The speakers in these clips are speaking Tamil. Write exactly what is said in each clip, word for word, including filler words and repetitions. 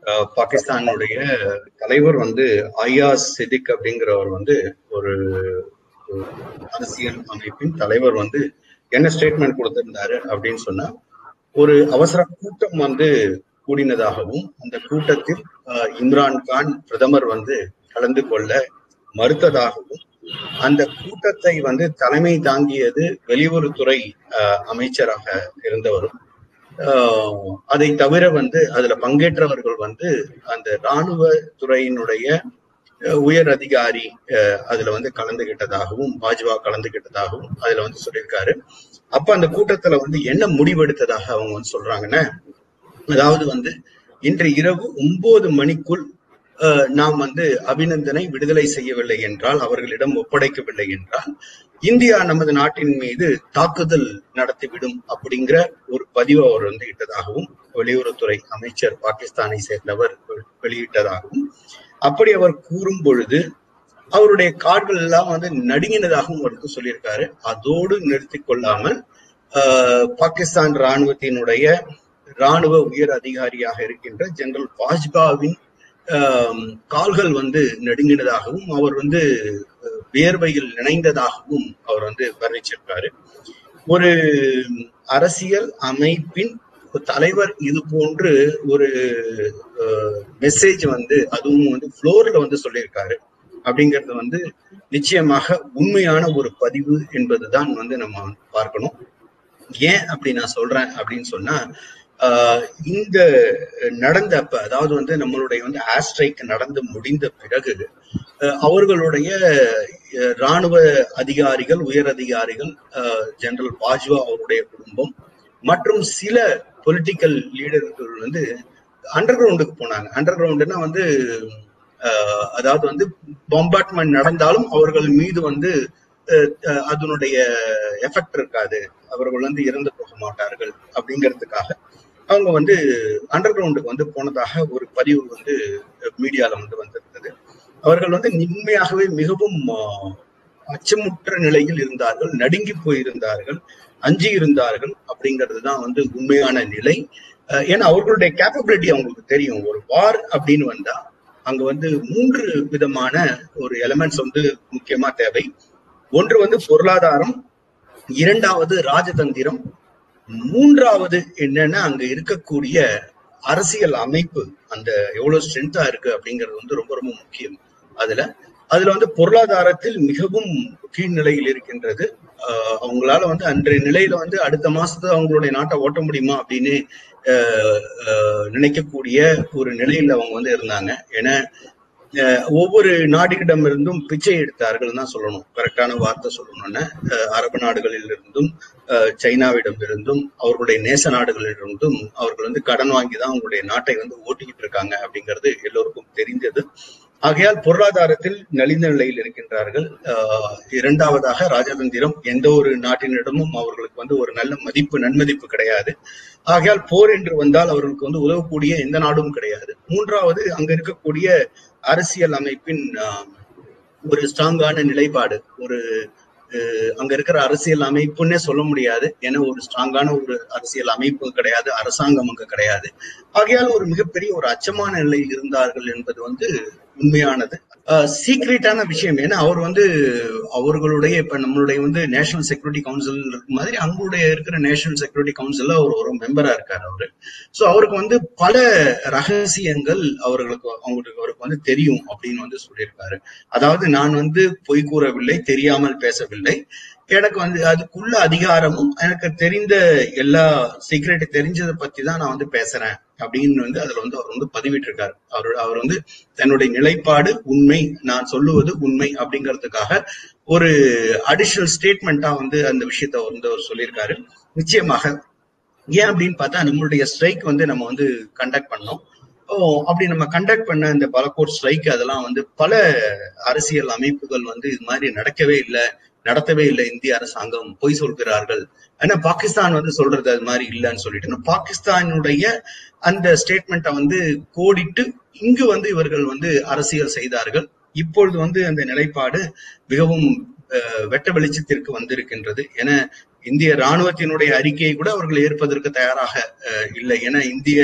பாகிஸ்தானுடைய தலைவர் வந்து ஐயாஸ் சிதிக் அப்படிங்கிறவர் வந்து ஒரு அரசியல் அமைப்பின் தலைவர் வந்து என்ன ஸ்டேட்மெண்ட் கொடுத்திருந்தாரு அப்படின்னு சொன்னா, ஒரு அவசர கூட்டம் வந்து கூடினதாகவும் அந்த கூட்டத்தில் இம்ரான் கான் பிரதமர் வந்து கலந்து கொள்ள மறுத்ததாகவும் அந்த கூட்டத்தை வந்து தலைமை தாங்கியது வெளியுறவுத்துறை அமைச்சராக இருந்தவரும், அதை தவிர வந்து அதுல பங்கேற்றவர்கள் வந்து அந்த இராணுவ துறையினுடைய உயர் அதிகாரி அதுல வந்து கலந்துகிட்டதாகவும் பாஜ்வா கலந்துகிட்டதாகவும் அதுல வந்து சொல்லியிருக்காரு. அப்ப அந்த கூட்டத்துல வந்து என்ன முடிவெடுத்ததாக அவங்க வந்து சொல்றாங்கன்னா, அதாவது வந்து இன்று இரவு ஒன்பது மணிக்குள் நாம் வந்து அபிநந்தனை விடுதலை செய்யவில்லை என்றால், அவர்களிடம் ஒப்படைக்கவில்லை என்றால், இந்தியா நமது நாட்டின் மீது தாக்குதல் நடத்திவிடும் அப்படிங்கிற ஒரு பதிவு அவர் வந்து இட்டதாகவும் வெளியுறவுத்துறை அமைச்சர் பாகிஸ்தானை சேர்ந்தவர் வெளியிட்டதாகவும், அப்படி அவர் கூறும் பொழுது அவருடைய கால்கள் எல்லாம் வந்து நடுங்கினதாகவும் அவருக்கு சொல்லியிருக்காரு. அதோடு நிறுத்தி கொள்ளாமல் ஆஹ் பாகிஸ்தான் இராணுவத்தினுடைய இராணுவ உயர் அதிகாரியாக இருக்கின்ற ஜெனரல் பாஜ்பாவின் கால்கள் வந்து நடுங்கினதாகவும் அவர் வந்து வியர்வையில் நினைந்ததாகவும் அவர் வந்து வர்ணிச்சிருக்காரு. ஒரு அரசியல் அமைப்பின் தலைவர் இது போன்று ஒரு மெசேஜ் வந்து அதுவும் வந்து ஃப்ளோர்ல வந்து சொல்லியிருக்காரு அப்படிங்கிறது வந்து நிச்சயமாக உண்மையான ஒரு பதிவு என்பதுதான் வந்து நம்ம பார்க்கணும். ஏன் அப்படி நான் சொல்றேன் அப்படின்னு சொன்னா, ஆஹ் இந்த நடந்தப்ப, அதாவது வந்து நம்மளுடைய வந்து ஏர் ஸ்ட்ரைக் நடந்து முடிந்த பிறகு அவர்களுடைய இராணுவ அதிகாரிகள், உயர் அதிகாரிகள், ஜெனரல் பாஜ்வா அவருடைய குடும்பம் மற்றும் சில பொலிட்டிக்கல் லீடர்கள் வந்து அண்டர் கிரவுண்டுக்கு போனாங்க. அண்டர் கிரவுண்டுன்னா வந்து அஹ் அதாவது வந்து பாம்பார்ட்மெண்ட் நடந்தாலும் அவர்கள் மீது வந்து அதனுடைய எஃபெக்ட் இருக்காது, அவர்கள் வந்து இறந்து போக மாட்டார்கள் அப்படிங்கிறதுக்காக அவங்க வந்து அண்டர் கிரவுண்டுக்கு வந்து போனதாக ஒரு பதிவு வந்து மீடியால வந்து வந்திருந்தது. அவர்கள் வந்து உண்மையாகவே மிகவும் அச்சமுற்ற நிலையில் இருந்தார்கள், நடுங்கி போயிருந்தார்கள், அஞ்சி இருந்தார்கள் அப்படிங்கிறது தான் வந்து உண்மையான நிலை. ஏன்னா அவர்களுடைய கேப்பபிலிட்டி அவங்களுக்கு தெரியும். ஒரு வார் அப்படின்னு வந்தா அங்க வந்து மூன்று விதமான ஒரு எலிமெண்ட்ஸ் வந்து முக்கியமா தேவை. ஒன்று வந்து பொருளாதாரம், இரண்டாவது ராஜதந்திரம், மூன்றாவது என்னன்னா அங்க இருக்கக்கூடிய அரசியல் அமைப்பு அந்த எவ்வளவு ஸ்ட்ரென்த்தா இருக்கு அப்படிங்கிறது வந்து ரொம்ப ரொம்ப முக்கியம். அதுல அதுல வந்து பொருளாதாரத்தில் மிகவும் கீழ்நிலையில் இருக்கின்றது. ஆஹ் அவங்களால வந்து அன்றைய நிலையில வந்து அடுத்த மாசத்துல அவங்களுடைய நாட்டை ஓட்ட முடியுமா அப்படின்னு ஆஹ் நினைக்கக்கூடிய ஒரு நிலையில அவங்க வந்து இருந்தாங்க. ஏன்னா ஒவ்வொரு நாடுகளிடம் இருந்தும் பிச்சை எடுத்தார்கள் தான் சொல்லணும், கரெக்டான வார்த்தை சொல்லணும்னா. அரபு நாடுகளில் இருந்தும் சைனாவிடம் இருந்தும் அவர்களுடைய நேச நாடுகளிலிருந்தும் அவர்கள் வந்து கடன் வாங்கிதான் அவங்களுடைய நாட்டை வந்து ஓட்டிக்கிட்டு இருக்காங்க அப்படிங்கிறது எல்லோருக்கும் தெரிந்தது. ஆகையால் பொருளாதாரத்தில் நலிந்த நிலையில் இருக்கின்றார்கள். ஆஹ் இரண்டாவதாக ராஜதந்திரம், எந்த ஒரு நாட்டினிடமும் அவர்களுக்கு வந்து ஒரு நல்ல மதிப்பு நன்மதிப்பு கிடையாது. ஆகையால் போர் என்று வந்தால் அவர்களுக்கு வந்து உதவக்கூடிய எந்த நாடும் கிடையாது. மூன்றாவது அங்க இருக்கக்கூடிய அரசியல் அமைப்பின் ஒரு ஸ்ட்ராங்கான நிலைப்பாடு, ஒரு அங்க இருக்கிற அரசியல் அமைப்புன்னே சொல்ல முடியாது. ஏன்னா ஒரு ஸ்ட்ராங்கான ஒரு அரசியல் அமைப்பு கிடையாது, அரசாங்கம் அங்க கிடையாது. ஆகையால் ஒரு மிகப்பெரிய ஒரு அச்சமான நிலையில் இருந்தார்கள் என்பது வந்து உண்மையானது. சீக்ரெட்டான விஷயம். ஏன்னா அவர் வந்து அவர்களுடைய இப்ப நம்மளுடைய வந்து நேஷனல் செக்யூரிட்டி கவுன்சில் மாதிரி அங்களுடைய இருக்கிற நேஷனல் செக்யூரிட்டி கவுன்சில்ல அவர் ஒரு மெம்பரா இருக்காரு அவரு. சோ அவருக்கு வந்து பல ரகசியங்கள் அவர்களுக்கு அவங்களுக்கு அவருக்கு வந்து தெரியும் அப்படின்னு வந்து சொல்லியிருக்காரு. அதாவது நான் வந்து பொய் கூறவில்லை, தெரியாமல் பேசவில்லை, எனக்கு வந்து அதுக்குள்ள அதிகாரமும் எனக்கு தெரிந்த எல்லா சீக்ரெட் தெரிஞ்சதை பத்தி தான் நான் வந்து பேசுறேன் அப்படின்னு வந்து அதுல வந்து அவர் வந்து பதிவிட்டு இருக்காரு. அவர் அவர் வந்து தன்னுடைய நிலைப்பாடு உண்மை, நான் சொல்லுவது உண்மை அப்படிங்கிறதுக்காக ஒரு அடிஷனல் ஸ்டேட்மெண்டா வந்து அந்த விஷயத்த வந்து அவர் சொல்லியிருக்காரு. நிச்சயமாக ஏன் அப்படின்னு பார்த்தா, நம்மளுடைய ஸ்ட்ரைக் வந்து நம்ம வந்து கண்டக்ட் பண்ணோம். ஓ அப்படி நம்ம கண்டக்ட் பண்ண இந்த பலகோட் ஸ்ட்ரைக் அதெல்லாம் வந்து பல அரசியல் அமைப்புகள் வந்து இது மாதிரி நடக்கவே இல்லை, நடத்தவே இல்லை, இந்திய அரசாங்கம் பொய் சொல்கிறார்கள். ஆனா பாகிஸ்தான் வந்து சொல்றது அது மாதிரி இல்லைன்னு சொல்லிட்டு பாகிஸ்தானுடைய அந்த ஸ்டேட்மெண்ட்டை வந்து கோடிட்டு இங்கு வந்து இவர்கள் வந்து அரசியல் செய்தார்கள். இப்பொழுது வந்து அந்த நிலைப்பாடு மிகவும் வெட்ட வெளிச்சத்திற்கு வந்திருக்கின்றது. ஏன்னா இந்திய ராணுவத்தினுடைய அறிக்கையை கூட அவர்கள் ஏற்பதற்கு தயாராக இல்லை. ஏன்னா இந்திய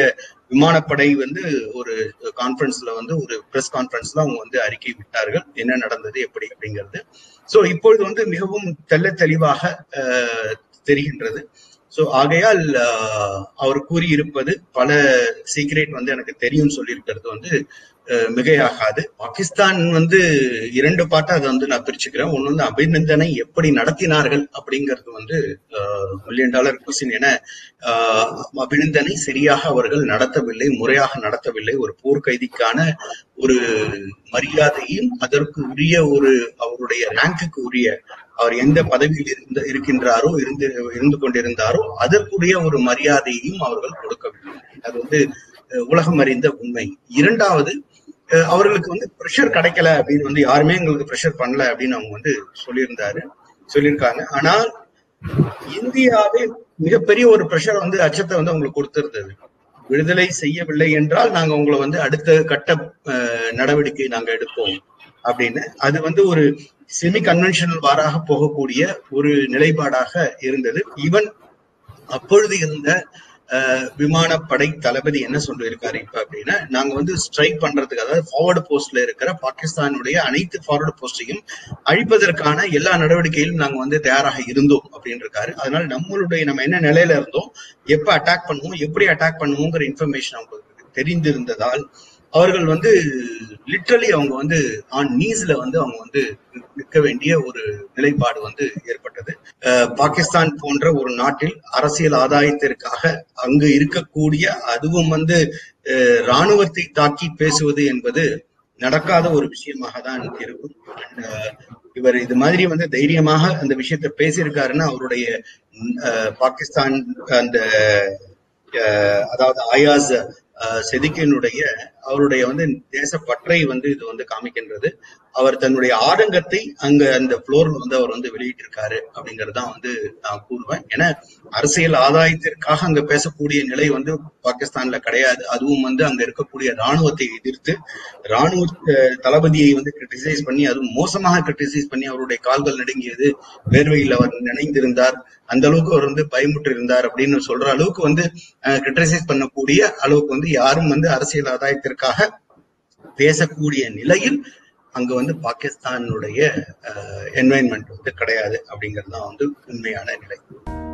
விமானப்படை வந்து ஒரு கான்பரன்ஸ்ல வந்து ஒரு பிரஸ் கான்பரன்ஸ்ல அவங்க வந்து அறிக்கை விட்டார்கள் என்ன நடந்தது எப்படி அப்படிங்கிறது. சோ இப்பொழுது வந்து மிகவும் தெள்ள தெளிவாக தெரிகின்றது. சோ ஆகையால் அவர் கூறியிருப்பது பல சீக்ரெட் வந்து எனக்கு தெரியும் சொல்லியிருக்கிறது வந்து மிகையாகாது. பாகிஸ்தான் வந்து இரண்டு பாட்டா அதை வந்து நான் பிரிச்சுக்கிறேன். ஒண்ணு வந்து அபிநந்தனை எப்படி நடத்தினார்கள் அப்படிங்கிறது வந்து மில்லியன் டாலர் கொஸ்டின். என அபிநந்தனை சரியாக அவர்கள் நடத்தவில்லை, முறையாக நடத்தவில்லை. ஒரு போர்க்கைதிக்கான ஒரு மரியாதையும் அதற்கு உரிய ஒரு அவருடைய ரேங்குக்கு உரிய அவர் எந்த பதவியில் இருந்து இருக்கின்றாரோ இருந்து இருந்து கொண்டிருந்தாரோ அதற்குரிய ஒரு மரியாதையையும் அவர்கள் கொடுக்கவில்லை. அது வந்து உலகம் அறிந்த உண்மை. இரண்டாவது, அவர்களுக்கு வந்து ப்ரெஷர் கிடைக்கல அப்படின்னு வந்து யாருமே எங்களுக்கு ப்ரெஷர் பண்ணல அப்படின்னு அவங்க வந்து சொல்லியிருந்தாரு சொல்லியிருக்காங்க. ஆனால் இந்தியாவே மிகப்பெரிய ஒரு ப்ரெஷர் வந்து அச்சத்தை வந்து அவங்களுக்கு கொடுத்திருந்தது. விடுதலை செய்யவில்லை என்றால் நாங்க உங்களை வந்து அடுத்த கட்ட நடவடிக்கை நாங்க எடுப்போம் அப்படின்னு. அது வந்து ஒரு செமி கன்வென்ஷனல் வாராக போகக்கூடிய ஒரு நிலைப்பாடாக இருந்தது. ஈவன் அப்பொழுது இருந்த விமானப்படை தளபதி என்ன சொல்லியிருக்காரு இப்ப அப்படின்னா, நாங்க வந்து ஸ்ட்ரைக் பண்றதுக்கு, அதாவது ஃபார்வர்டு போஸ்ட்ல இருக்கிற பாகிஸ்தானுடைய அனைத்து ஃபார்வர்டு போஸ்டையும் அழிப்பதற்கான எல்லா நடவடிக்கையிலும் நாங்க வந்து தயாராக இருந்தோம் அப்படின்னு இருக்காரு. அதனால நம்மளுடைய நம்ம என்ன நிலையில இருந்தோம், எப்ப அட்டாக் பண்ணுவோம், எப்படி அட்டாக் பண்ணுவோங்கிற இன்ஃபர்மேஷன் அவங்களுக்கு தெரிந்திருந்ததால் அவர்கள் வந்து லிட்ரலி அவங்க வந்து ஆன் நீஸ்ல வந்து அவங்க வந்து நிற்க வேண்டிய ஒரு நிலைப்பாடு வந்து ஏற்பட்டது. பாகிஸ்தான் போன்ற ஒரு நாட்டில் அரசியல் ஆதாயத்திற்காக அங்கு இருக்கக்கூடிய, அதுவும் வந்து இராணுவத்தை தாக்கி பேசுவது என்பது நடக்காத ஒரு விஷயமாக தான் இருக்கும். இவர் இது மாதிரி வந்து தைரியமாக அந்த விஷயத்த பேசியிருக்காருன்னா அவருடைய பாகிஸ்தான் அந்த அதாவது ஆயாஸ் செதிக்கினுடைய அவருடைய வந்து தேசப்பற்றை வந்து இது வந்து காமிக்கின்றது. அவர் தன்னுடைய ஆதங்கத்தை அங்க அந்த புளோர்ல வந்து அவர் வந்து வெளியிட்டிருக்காரு அப்படிங்கறதுதான் வந்து நான் கூறுவேன். ஏன்னா அரசியல் ஆதாயத்திற்காக அங்க பேசக்கூடிய நிலை வந்து பாகிஸ்தான்ல கிடையாது. அதுவும் வந்து அங்க இருக்கக்கூடிய இராணுவத்தை எதிர்த்து இராணுவ தளபதியை வந்து கிரிட்டிசைஸ் பண்ணி, அதுவும் மோசமாக கிரிட்டிசைஸ் பண்ணி அவருடைய கால்கள் நடுங்கியது, வேர்வையில் அவர் நினைந்திருந்தார், அந்த அளவுக்கு அவர் வந்து பயமுற்று இருந்தார் அப்படின்னு சொல்ற அளவுக்கு வந்து கிரிட்டிசைஸ் பண்ணக்கூடிய அளவுக்கு வந்து யாரும் வந்து அரசியல் ஆதாயத்திற்காக பேசக்கூடிய நிலையில் அங்க வந்து பாகிஸ்தானுடைய என்வைரன்மெண்ட் வந்து கிடையாது அப்படிங்கிறது தான் வந்து உண்மையான நிலை.